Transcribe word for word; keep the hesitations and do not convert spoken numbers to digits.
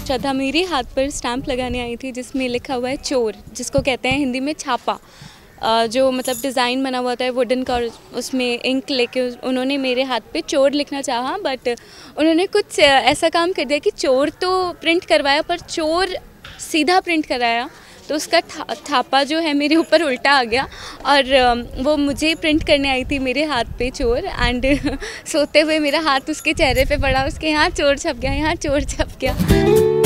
श्रद्धा मेरे हाथ पर स्टैंप लगाने आई थी जिसमें लिखा हुआ है चोर, जिसको कहते हैं हिंदी में छापा। जो मतलब डिज़ाइन बना हुआ था वुडन का, उसमें इंक लेके उन्होंने मेरे हाथ पे चोर लिखना चाहा, बट उन्होंने कुछ ऐसा काम कर दिया कि चोर तो प्रिंट करवाया पर चोर सीधा प्रिंट कराया, तो उसका थापा जो है मेरे ऊपर उल्टा आ गया और वो मुझे प्रिंट करने आई थी मेरे हाथ पे चोर। एंड सोते हुए मेरा हाथ उसके चेहरे पे पड़ा, उसके यहाँ चोर छप गया, यहाँ चोर छप गया।